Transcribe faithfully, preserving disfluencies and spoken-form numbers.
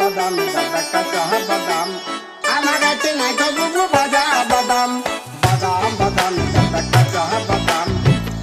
বাদাম, দাদা কাঁচা বাদাম, আমার কাছে নাই তো বুবু ভাজা বাদাম।